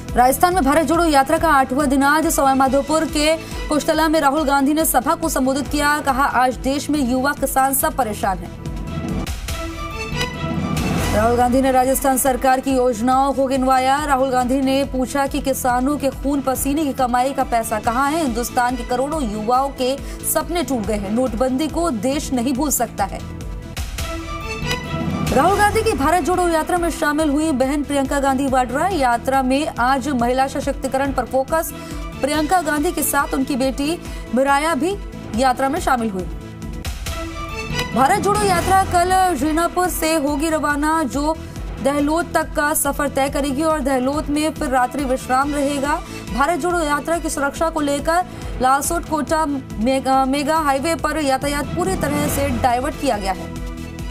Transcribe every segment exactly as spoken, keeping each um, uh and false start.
राजस्थान में भारत जोड़ो यात्रा का आठवां दिन आज सवाईमाधोपुर के कुशतला में राहुल गांधी ने सभा को संबोधित किया। कहा, आज देश में युवा किसान सब परेशान हैं। राहुल गांधी ने राजस्थान सरकार की योजनाओं को गिनवाया। राहुल गांधी ने पूछा कि किसानों के खून पसीने की कमाई का पैसा कहां है। हिंदुस्तान के करोड़ों युवाओं के सपने टूट गए हैं। नोटबंदी को देश नहीं भूल सकता है। राहुल गांधी की भारत जोड़ो यात्रा में शामिल हुई बहन प्रियंका गांधी वाड्रा। यात्रा में आज महिला सशक्तिकरण पर फोकस। प्रियंका गांधी के साथ उनकी बेटी मिराया भी यात्रा में शामिल हुई। भारत जोड़ो यात्रा कल जीनापुर से होगी रवाना, जो दहलोद तक का सफर तय करेगी और दहलोद में फिर रात्रि विश्राम रहेगा। भारत जोड़ो यात्रा की सुरक्षा को लेकर Lalsot Kota mega, mega highway पर यातायात पूरी तरह से डाइवर्ट किया गया है।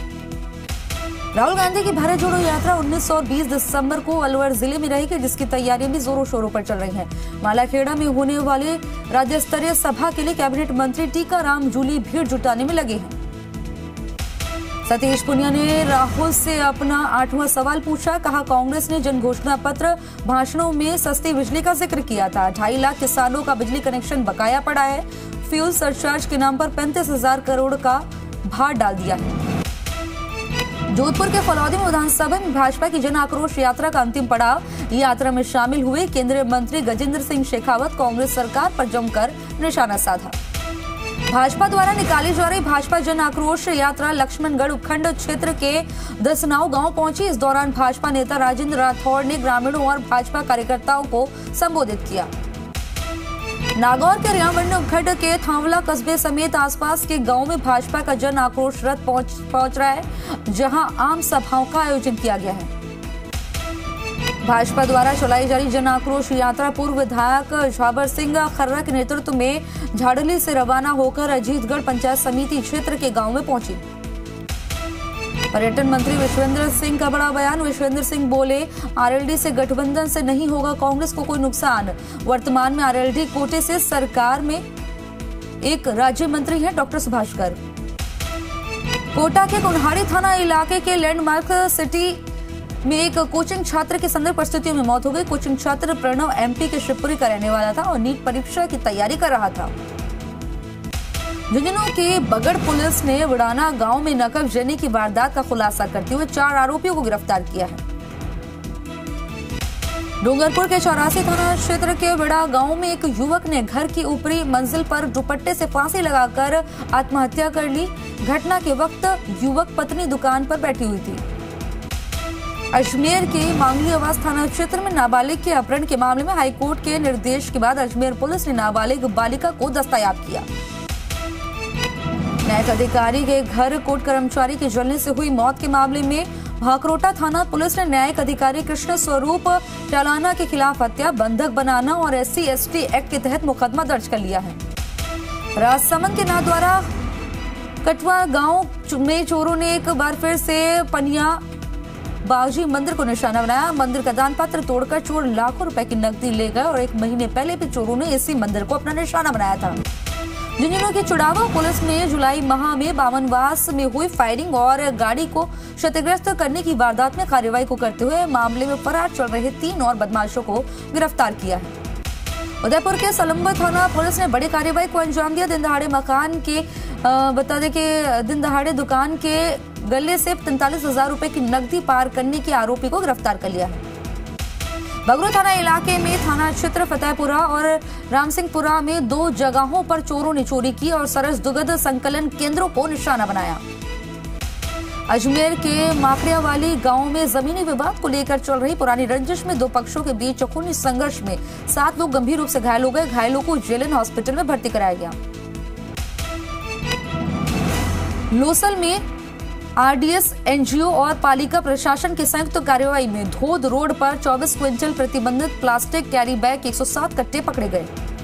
राहुल गांधी की भारत जोड़ो यात्रा उन्नीस और बीस दिसंबर को अलवर जिले में रहेगी, जिसकी तैयारियां भी जोरों शोरों पर चल रही हैं। मालाखेड़ा में होने वाले राज्य स्तरीय सभा के लिए कैबिनेट मंत्री टीकाराम जूली भीड़ जुटाने में लगे हैं। सतीश पुनिया ने राहुल से अपना आठवां सवाल पूछा। कहा, कांग्रेस ने जन घोषणा पत्र भाषणों में सस्ती बिजली का जिक्र किया था। ढाई लाख किसानों का बिजली कनेक्शन बकाया पड़ा है। फ्यूल सरचार्ज के नाम पर पैंतीस हजार करोड़ का भार डाल दिया है। जोधपुर के फलौदी में विधानसभा में भाजपा की जन आक्रोश यात्रा का अंतिम पड़ाव। यात्रा में शामिल हुए केंद्रीय मंत्री गजेंद्र सिंह शेखावत कांग्रेस सरकार पर जमकर निशाना साधा। भाजपा द्वारा निकाली जा रही भाजपा जन आक्रोश यात्रा लक्ष्मणगढ़ उपखंड क्षेत्र के दसनाव गांव पहुंची। इस दौरान भाजपा नेता राजेंद्र राठौड़ ने ग्रामीणों और भाजपा कार्यकर्ताओं को संबोधित किया। नागौर के रियामंडी उपखंड के थांवला कस्बे समेत आसपास के गांव में भाजपा का जन आक्रोश रथ पहुंच पहुंच रहा है, जहां आम सभाओं का आयोजन किया गया है। भाजपा द्वारा चलाई जा रही जन आक्रोश यात्रा पूर्व विधायक झाबर सिंह खर्रा के नेतृत्व में झाड़ली से रवाना होकर अजीतगढ़ पंचायत समिति क्षेत्र के गांव में पहुंची। पर्यटन मंत्री विश्वेंद्र सिंह का बड़ा बयान। विश्वेंद्र सिंह बोले, आरएलडी से गठबंधन से नहीं होगा कांग्रेस को कोई नुकसान। वर्तमान में आरएलडी कोटे से सरकार में एक राज्य मंत्री है डॉक्टर सुभाषकर। कोटा के कुन्हाड़ी थाना इलाके के लैंडमार्क सिटी में एक कोचिंग छात्र की संदिग्ध परिस्थितियों में मौत हो गई। कोचिंग छात्र प्रणव एमपी के शिवपुरी का रहने वाला था और नीट परीक्षा की तैयारी कर रहा था। झुंझुनू के बगड़ पुलिस ने विड़ाना गांव में नकबजनी की वारदात का खुलासा करते हुए चार आरोपियों को गिरफ्तार किया है। डूंगरपुर के चौरासी थाना क्षेत्र के विड़ा गांव में एक युवक ने घर की ऊपरी मंजिल पर दुपट्टे से फांसी लगाकर आत्महत्या कर ली। घटना के वक्त युवक पत्नी दुकान पर बैठी हुई थी। अजमेर के मांगली आवास थाना क्षेत्र में नाबालिग के अपहरण के मामले में हाईकोर्ट के निर्देश के बाद अजमेर पुलिस ने नाबालिग बालिका को दस्तयाब किया। न्यायिक अधिकारी के घर कोर्ट कर्मचारी के जलने से हुई मौत के मामले में भाकरोटा थाना पुलिस ने न्यायिक अधिकारी कृष्ण स्वरूप चालाना के खिलाफ हत्या, बंधक बनाना और एससी एसटी एक्ट के तहत मुकदमा दर्ज कर लिया है। राजसमंद के नाथद्वारा कटवा गांव में चोरों ने एक बार फिर से पनिया बाजी मंदिर को निशाना बनाया। मंदिर का दान पत्र तोड़कर चोर लाखों रुपए की नकदी ले गए और एक महीने पहले भी चोरों ने इसी मंदिर को अपना निशाना बनाया था। झुंझुनू की चुड़ावा पुलिस ने जुलाई माह में बावनवास में हुई फायरिंग और गाड़ी को क्षतिग्रस्त करने की वारदात में कार्रवाई को करते हुए मामले में फरार चल रहे तीन और बदमाशों को गिरफ्तार किया है। उदयपुर के सलम्बर थाना पुलिस ने बड़ी कार्रवाई को अंजाम दिया। दिन दहाड़े मकान के बता दें कि दिन दहाड़े दुकान के गले से तैंतालीस हजार रुपए की नकदी पार करने के आरोपी को गिरफ्तार कर लिया है। बगरू थाना इलाके में थाना क्षेत्र फतेहपुरा और रामसिंहपुरा में दो जगहों पर चोरों ने चोरी की और सरस दुग्ध संकलन केंद्रों को निशाना बनाया। अजमेर के माकड़ियावाली गांव में जमीनी विवाद को लेकर चल रही पुरानी रंजिश में दो पक्षों के बीच खूनी संघर्ष में सात लोग गंभीर रूप से घायल हो गए। घायलों को जेलन हॉस्पिटल में भर्ती कराया गया। लोसल में आरडीएस, एनजीओ और पालिका प्रशासन की संयुक्त कार्रवाई में धोद रोड पर चौबीस क्विंटल प्रतिबंधित प्लास्टिक कैरी बैग एक सौ सात कट्टे पकड़े गए।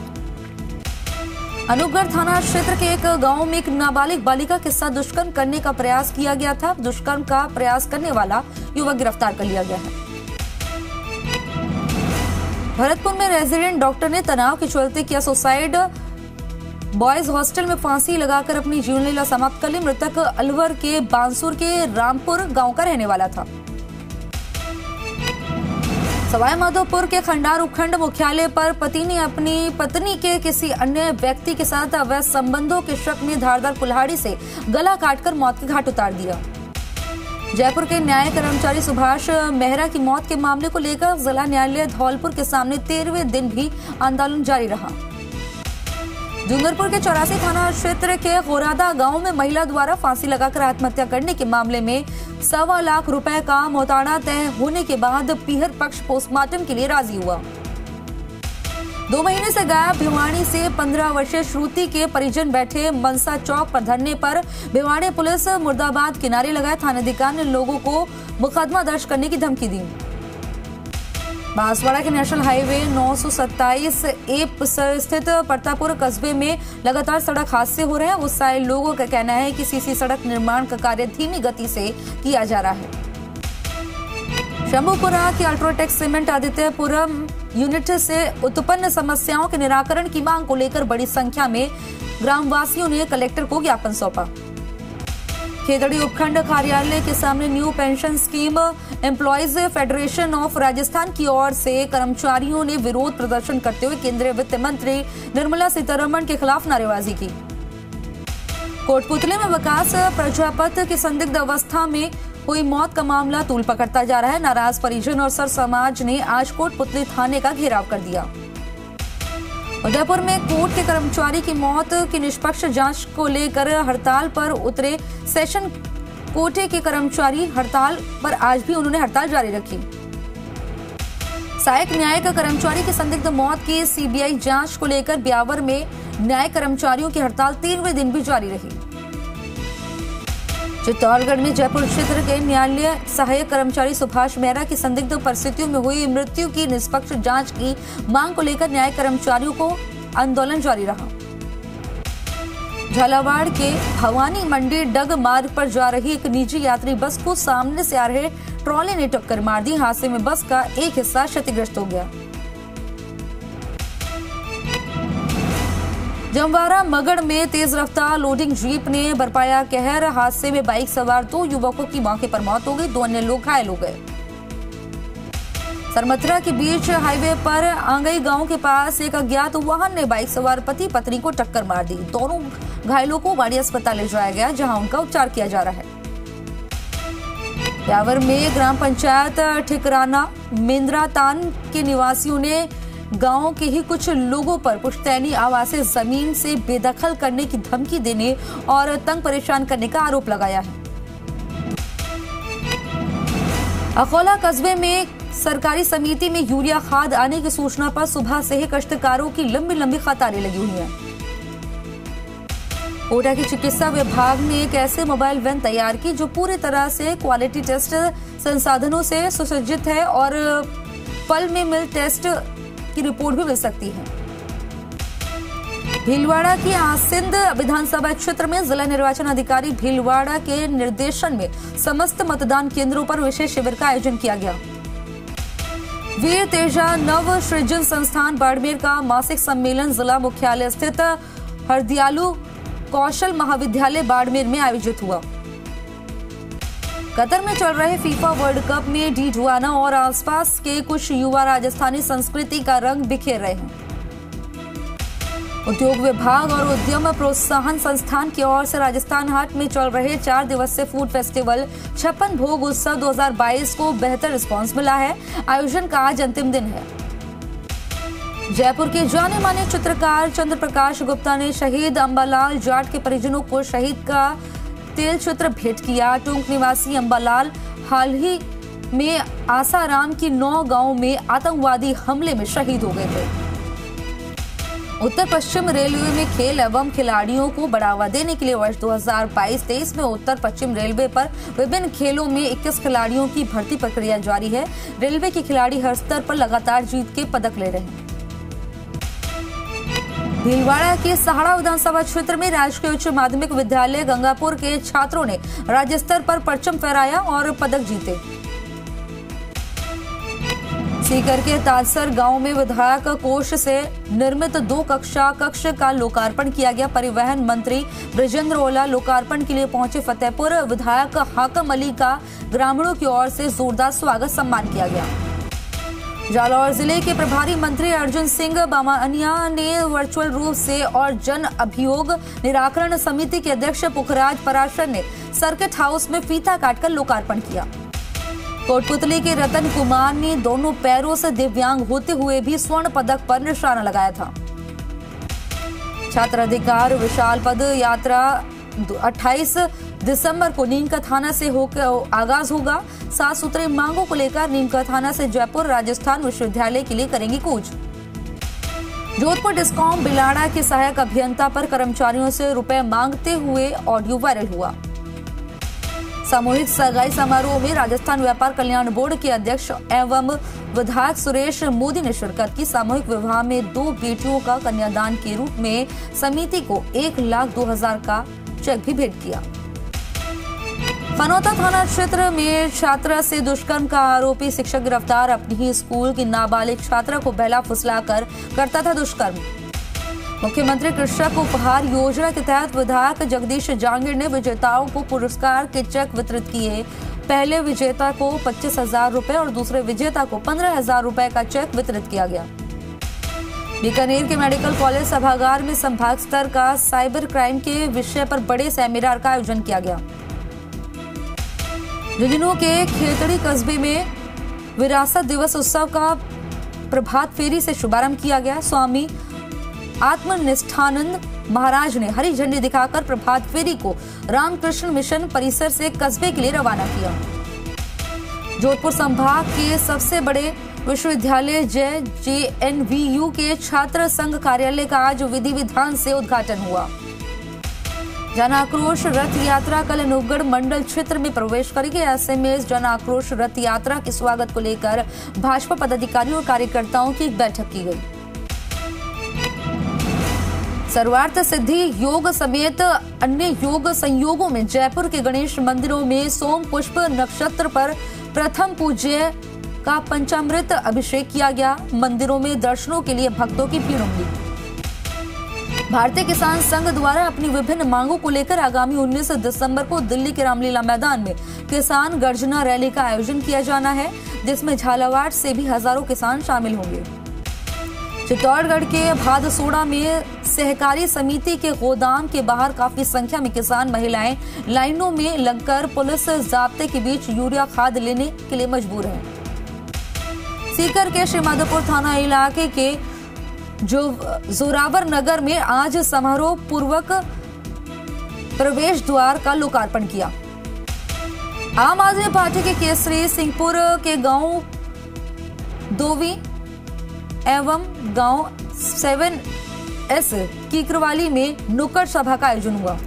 अनूपगढ़ थाना क्षेत्र के एक गांव में एक नाबालिग बालिका के साथ दुष्कर्म करने का प्रयास किया गया था। दुष्कर्म का प्रयास करने वाला युवक गिरफ्तार कर लिया गया है। भरतपुर में रेजिडेंट डॉक्टर ने तनाव के चलते किया सुसाइड। बॉयज हॉस्टल में फांसी लगाकर अपनी जीवन लीला समाप्त कर ली। मृतक अलवर के बांसुर के रामपुर गांव का रहने वाला था। सवाईमाधोपुर के खंडार उपखंड मुख्यालय पर पति ने अपनी पत्नी के किसी अन्य व्यक्ति के साथ अवैध संबंधों के शक में धारदार कुल्हाड़ी से गला काटकर मौत के घाट उतार दिया। जयपुर के न्याय कर्मचारी सुभाष मेहरा की मौत के मामले को लेकर जिला न्यायालय धौलपुर के सामने तेरहवें दिन भी आंदोलन जारी रहा। डूंगरपुर के चौरासी थाना क्षेत्र के गोरादा गांव में महिला द्वारा फांसी लगाकर आत्महत्या करने के मामले में सवा लाख रुपए का मोताना तय होने के बाद पीहर पक्ष पोस्टमार्टम के लिए राजी हुआ। दो महीने से गायब भिवाड़ी से पंद्रह वर्षीय श्रुति के परिजन बैठे मनसा चौक पर धरने पर भिवाड़ी पुलिस मुर्दाबाद किनारे लगाए। थानाधिकारी ने लोगों को मुकदमा दर्ज करने की धमकी दी। बांसवाड़ा के नेशनल हाईवे नौ सौ सत्ताईस ए स्थित परतापुर कस्बे में लगातार सड़क हादसे हो रहे हैं। उस साइड लोगों का कहना है कि सीसी सड़क निर्माण का कार्य धीमी गति से किया जा रहा है। शंभुपुरा की अल्ट्राटेक सीमेंट आदित्यपुरम यूनिट से उत्पन्न समस्याओं के निराकरण की मांग को लेकर बड़ी संख्या में ग्रामवासियों ने कलेक्टर को ज्ञापन सौंपा। खेतड़ी उपखंड कार्यालय के सामने new pension scheme employees federation of Rajasthan की ओर से कर्मचारियों ने विरोध प्रदर्शन करते हुए केंद्रीय वित्त मंत्री निर्मला सीतारमण के खिलाफ नारेबाजी की। कोटपुतली में विकास प्रजापत की संदिग्ध अवस्था में हुई मौत का मामला तूल पकड़ता जा रहा है। नाराज परिजन और सर समाज ने आज कोटपुतली थाने का घेराव कर दिया। उदयपुर में कोर्ट के कर्मचारी की मौत की निष्पक्ष जांच को लेकर हड़ताल पर उतरे सेशन कोटे के कर्मचारी हड़ताल पर आज भी उन्होंने हड़ताल जारी रखी। सहायक न्यायिक कर्मचारी की संदिग्ध मौत की सीबीआई जांच को लेकर ब्यावर में न्याय कर्मचारियों की हड़ताल तीनवें दिन भी जारी रही। चित्तौड़गढ़ में जयपुर क्षेत्र के न्यायालय सहायक कर्मचारी सुभाष मेहरा की संदिग्ध परिस्थितियों में हुई मृत्यु की निष्पक्ष जांच की मांग को लेकर न्याय कर्मचारियों को आंदोलन जारी रहा। झालावाड़ के भवानी मंडी डग मार्ग पर जा रही एक निजी यात्री बस को सामने से आ रहे ट्रॉले ने टक्कर मार दी। हादसे में बस का एक हिस्सा क्षतिग्रस्त हो गया। जमवारा मगड़ में तेज रफ्तार लोडिंग जीप ने बरपाया कहर। हादसे में बाइक सवार दो युवकों की मौके पर मौत हो गई, दो अन्य लोग घायल हो गए। सरमथरा के बीच हाईवे पर आंगई गांव के पास एक अज्ञात वाहन ने बाइक सवार पति पत्नी को टक्कर मार दी। दोनों घायलों को वाड़ी अस्पताल ले जाया गया, जहां उनका उपचार किया जा रहा है। ब्यावर में ग्राम पंचायत ठिकराना मेंद्रातान के निवासियों ने गांव के ही कुछ लोगों पर पुश्तैनी आवासीय जमीन से बेदखल करने की धमकी देने और तंग परेशान करने का आरोप लगाया है। अकोला कस्बे में सरकारी समिति में यूरिया खाद आने की सूचना पर सुबह से ही काश्तकारों की लंबी लंबी कतारें लगी हुई हैं। कोटा के चिकित्सा विभाग ने एक ऐसे मोबाइल वैन तैयार की जो पूरी तरह से क्वालिटी टेस्ट संसाधनों से सुसज्जित है और पल में मिल टेस्ट की रिपोर्ट भी मिल सकती है। भीलवाड़ा की आसिंद विधानसभा क्षेत्र में जिला निर्वाचन अधिकारी भीलवाड़ा के निर्देशन में समस्त मतदान केंद्रों पर विशेष शिविर का आयोजन किया गया। वीर तेजा नव सृजन संस्थान बाड़मेर का मासिक सम्मेलन जिला मुख्यालय स्थित हरदयालु कौशल महाविद्यालय बाड़मेर में आयोजित हुआ। कतर में चल रहे फीफा वर्ल्ड कप में डी ढुआना और आसपास के कुछ युवा राजस्थानी संस्कृति का रंग बिखेर रहे हैं। उद्योग विभाग और उद्यम प्रोत्साहन संस्थान की ओर से राजस्थान हाट में चल रहे चार दिवसीय फूड फेस्टिवल छप्पन भोग उत्सव दो हज़ार बाईस को बेहतर रिस्पांस मिला है। आयोजन का आज अंतिम दिन है। जयपुर के जाने माने चित्रकार चंद्र प्रकाश गुप्ता ने शहीद अंबालाल जाट के परिजनों को शहीद का तेल चित्र भेंट किया। टोंक निवासी अंबालाल हाल ही में आसाराम की नौ गांव में आतंकवादी हमले में शहीद हो गए थे। उत्तर पश्चिम रेलवे में खेल एवं खिलाड़ियों को बढ़ावा देने के लिए वर्ष दो हज़ार बाईस तेईस में उत्तर पश्चिम रेलवे पर विभिन्न खेलों में इक्कीस खिलाड़ियों की भर्ती प्रक्रिया जारी है। रेलवे के खिलाड़ी हर स्तर पर लगातार जीत के पदक ले रहे हैं। भीलवाड़ा के सहाड़ा विधानसभा क्षेत्र में राजकीय उच्च माध्यमिक विद्यालय गंगापुर के छात्रों ने राज्य स्तर पर परचम फहराया और पदक जीते। सीकर के ताजसर गांव में विधायक कोष से निर्मित दो कक्षा कक्ष का लोकार्पण किया गया। परिवहन मंत्री ब्रजेंद्र ओला लोकार्पण के लिए पहुंचे। फतेहपुर विधायक हाकम अली का ग्रामीणों की ओर से जोरदार स्वागत सम्मान किया गया। जालौर जिले के प्रभारी मंत्री अर्जुन सिंह बामनिया ने वर्चुअल रूप से और जन अभियोग निराकरण समिति के अध्यक्ष पुखराज पराशर ने सर्किट हाउस में फीता काटकर लोकार्पण किया। कोटपुतली के रतन कुमार ने दोनों पैरों से दिव्यांग होते हुए भी स्वर्ण पदक पर निशाना लगाया था। छात्र अधिकार विशाल पद यात्रा अट्ठाईस दिसंबर को नीमका थाना से होकर आगाज होगा। सात सूत्री मांगों को लेकर नीमका थाना से जयपुर राजस्थान विश्वविद्यालय के लिए करेंगी कूच। जोधपुर डिस्कॉम बिलाड़ा के सहायक अभियंता पर कर्मचारियों से रुपए मांगते हुए ऑडियो वायरल हुआ। सामूहिक सगाई समारोह में राजस्थान व्यापार कल्याण बोर्ड के अध्यक्ष एवं विधायक सुरेश मोदी ने शिरकत की। सामूहिक विवाह में दो बेटियों का कन्यादान के रूप में समिति को एक लाख दो हजार का चेक भी भेंट किया। फनौता थाना क्षेत्र में छात्रा से दुष्कर्म का आरोपी शिक्षक गिरफ्तार। अपनी ही स्कूल की नाबालिग छात्रा को बहला फुसलाकर करता था दुष्कर्म। मुख्यमंत्री कृषक उपहार योजना के तहत विधायक जगदीश जांगीर ने विजेताओं को पुरस्कार के चेक वितरित किए। पहले विजेता को पच्चीस हजार रूपए और दूसरे विजेता को पंद्रह हजार रूपए का चेक वितरित किया गया। बीकानेर के मेडिकल कॉलेज सभागार में संभाग स्तर का साइबर क्राइम के विषय पर बड़े सेमिनार का आयोजन किया गया। झुंझुनू के खेतड़ी कस्बे में विरासत दिवस उत्सव का प्रभात फेरी से शुभारंभ किया गया। स्वामी आत्मनिष्ठानंद महाराज ने हरी झंडी दिखाकर प्रभात फेरी को रामकृष्ण मिशन परिसर से कस्बे के लिए रवाना किया। जोधपुर संभाग के सबसे बड़े विश्वविद्यालय जय जे एन वी यू के छात्र संघ कार्यालय का आज विधि विधान से उद्घाटन हुआ। जन आक्रोश रथ यात्रा कल नूगढ़ मंडल क्षेत्र में प्रवेश करेगी। ऐसे में इस जन आक्रोश रथ यात्रा के स्वागत को लेकर भाजपा पदाधिकारियों और कार्यकर्ताओं की एक बैठक की गई। सर्वार्थ सिद्धि योग समेत अन्य योग संयोगों में जयपुर के गणेश मंदिरों में सोम पुष्प नक्षत्र पर प्रथम पूज्य का पंचामृत अभिषेक किया गया। मंदिरों में दर्शनों के लिए भक्तों की भीड़ उमड़ी। भारतीय किसान संघ द्वारा अपनी विभिन्न मांगों को लेकर आगामी उन्नीस दिसंबर को दिल्ली के रामलीला मैदान में किसान गर्जना रैली का आयोजन किया जाना है, जिसमें झालावाड़ से भी हजारों किसान शामिल होंगे। चित्तौड़गढ़ के भादसोड़ा में सहकारी समिति के गोदाम के बाहर काफी संख्या में किसान महिलाएं लाइनों में लगकर पुलिस जाब्ते के बीच यूरिया खाद लेने के लिए मजबूर हैं। सीकर के श्रीमाधोपुर थाना इलाके के जो जोरावर नगर में आज समारोह पूर्वक प्रवेश द्वार का लोकार्पण किया। आम आदमी पार्टी के केसरी सिंहपुर के गांव दोवी एवं गांव सेवन एस कीकरवाली में नुक्कड़ सभा का आयोजन हुआ।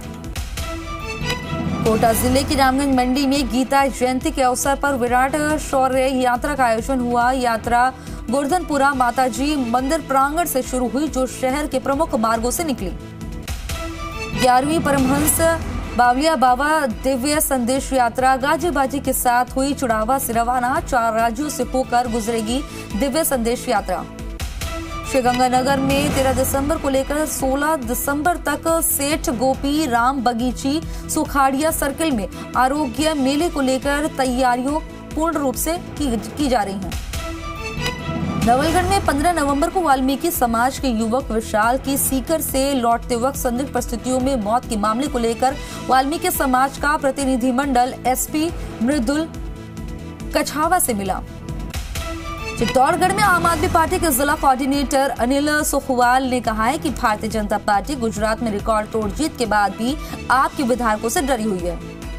कोटा जिले की रामगंज मंडी में गीता जयंती के अवसर पर विराट शौर्य यात्रा का आयोजन हुआ। यात्रा गोवर्धनपुरा माताजी मंदिर प्रांगण से शुरू हुई, जो शहर के प्रमुख मार्गों से निकली। ग्यारहवीं परमहंस बावलिया बाबा दिव्य संदेश यात्रा गाजी बाजी के साथ हुई। चुड़ावा से रवाना चार राज्यों से होकर गुजरेगी दिव्य संदेश यात्रा। श्रीगंगानगर में तेरह दिसंबर को लेकर सोलह दिसंबर तक सेठ गोपी राम बगीची सुखाड़िया सर्किल में आरोग्य मेले को लेकर तैयारियों पूर्ण रूप से की, की जा रही हैं। नवलगढ़ में पंद्रह नवंबर को वाल्मीकि समाज के युवक विशाल की सीकर से लौटते वक्त संदिग्ध परिस्थितियों में मौत के मामले को लेकर वाल्मीकि समाज का प्रतिनिधिमंडल एसपी मृदुल कछावा से मिला। चित्तौड़गढ़ में आम आदमी पार्टी के जिला कोऑर्डिनेटर अनिल सुखवाल ने कहा है कि भारतीय जनता पार्टी गुजरात में रिकॉर्ड तोड़ जीत के बाद भी आपके विधायकों से डरी हुई है।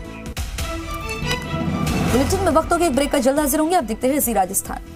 बुलेटिन में वक्तों के एक ब्रेक का जल्द हाजिर होंगे। आप देखते हैं जी राजस्थान।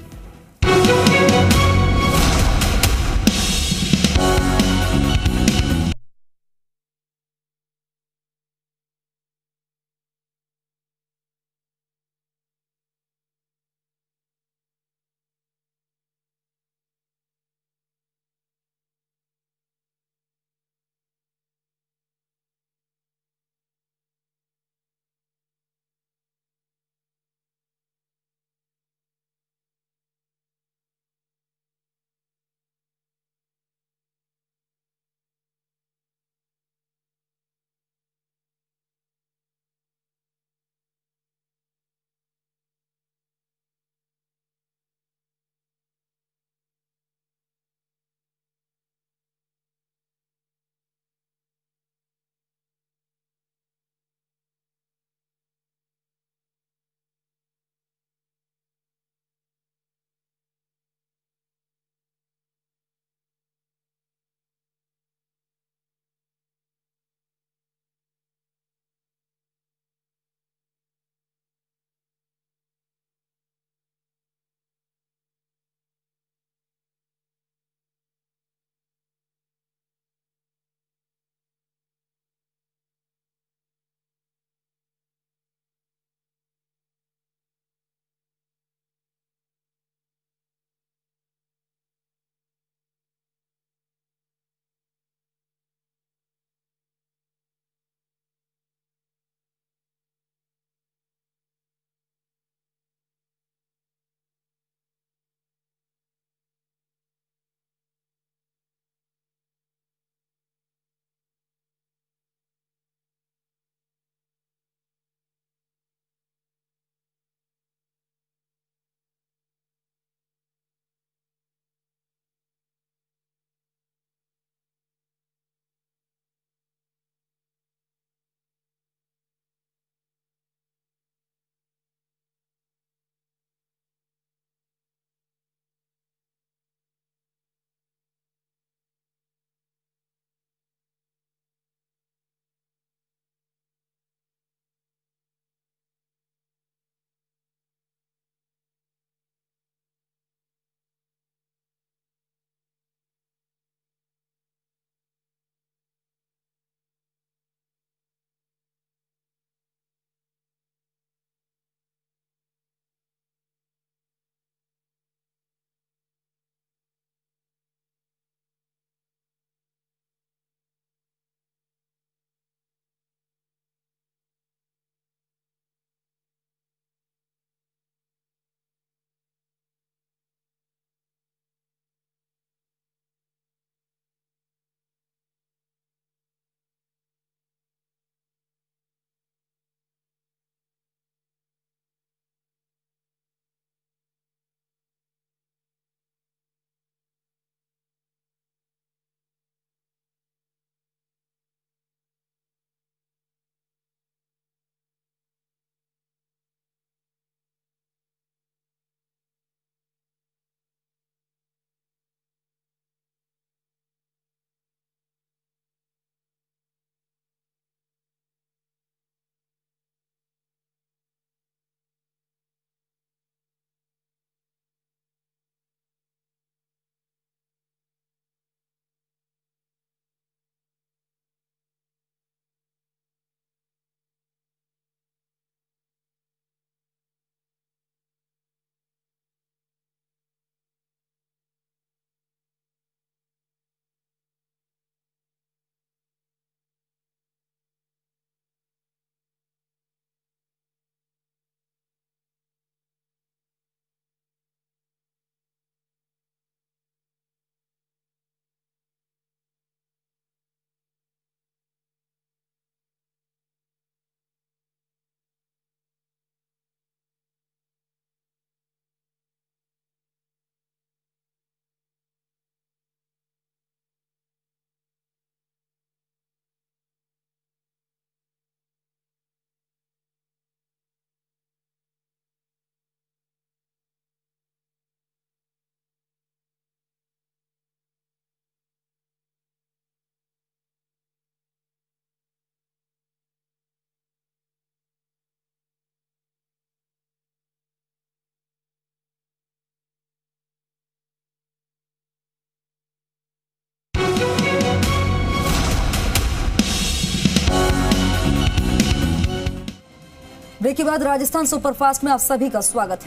ब्रेक के बाद राजस्थान सुपरफास्ट में आप सभी का स्वागत है।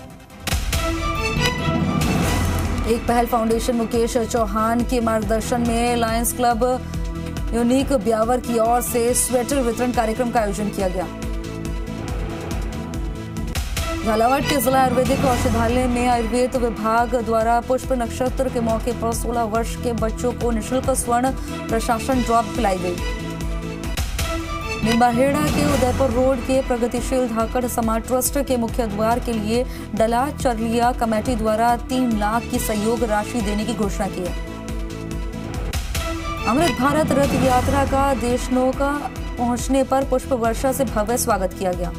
एक पहल फाउंडेशन मुकेश चौहान के मार्गदर्शन में लायंस क्लब यूनिक ब्यावर की ओर से स्वेटर वितरण कार्यक्रम का आयोजन किया गया। झालावाड़ के जिला आयुर्वेदिक औषधालय में आयुर्वेद विभाग द्वारा पुष्प नक्षत्र के मौके पर सोलह वर्ष के बच्चों को निःशुल्क स्वर्ण प्रशासन ड्रॉप पिलाई गई। निम्बाहेड़ा के उदयपुर रोड के प्रगतिशील धाकड़ समाज ट्रस्ट के मुख्य द्वार के लिए डला चरलिया कमेटी द्वारा तीन लाख की सहयोग राशि देने की घोषणा की है। अमृत भारत रथ यात्रा का देशनों का पहुंचने पर पुष्प वर्षा से भव्य स्वागत किया गया।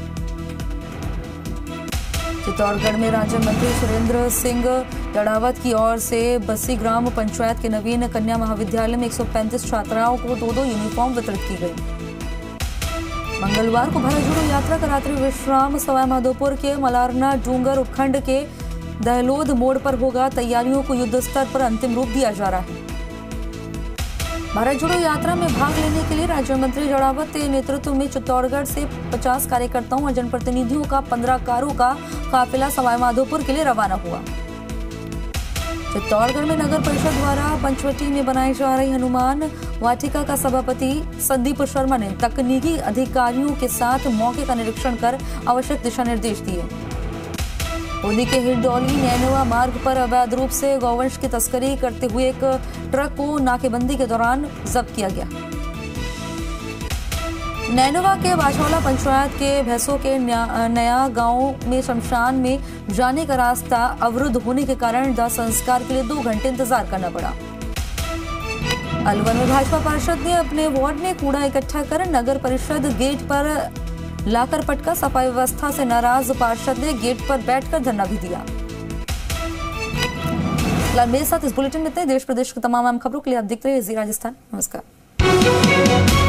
चित्तौड़गढ़ में राज्य मंत्री सुरेंद्र सिंह जड़ावत की ओर से बस्सी ग्राम पंचायत के नवीन कन्या महाविद्यालय में एक सौ पैंतीस छात्राओं को दो दो यूनिफॉर्म वितरित की गई। मंगलवार को भारत जोड़ो यात्रा का रात्रि विश्राम सवाईमाधोपुर के मलारना डूंगर उपखंड के दहलोद मोड़ पर होगा। तैयारियों को युद्ध स्तर पर अंतिम रूप दिया जा रहा है। भारत जोड़ो यात्रा में भाग लेने के लिए राज्य मंत्री जड़ावत के नेतृत्व में चित्तौड़गढ़ से पचास कार्यकर्ताओं और जनप्रतिनिधियों का पंद्रह कारों का काफिला सवाईमाधोपुर के लिए रवाना हुआ। चित्तौड़गढ़ में नगर परिषद द्वारा पंचवटी में बनाई जा रही हनुमान वाटिका का सभापति संदीप शर्मा ने तकनीकी अधिकारियों के साथ मौके का निरीक्षण कर आवश्यक दिशा निर्देश दिए। बूंदी के हिरडौली नैनवा मार्ग पर अवैध रूप से गौवंश की तस्करी करते हुए एक ट्रक को नाकेबंदी के दौरान जब्त किया गया। नैनवा के बाछौला पंचायत के भैंसों के नया गांव में शमशान में जाने का रास्ता अवरुद्ध होने के कारण दाह संस्कार के लिए दो घंटे इंतजार करना पड़ा। अलवर में भाजपा पार्षद ने अपने वार्ड में कूड़ा इकट्ठा कर नगर परिषद गेट पर लाकर पटका। सफाई व्यवस्था से नाराज पार्षद ने गेट पर बैठकर धरना भी दिया। मेरे साथ इस बुलेटिन में इतने। देश प्रदेश की तमाम अहम खबरों के लिए आप देखते रहिए जी राजस्थान। नमस्कार।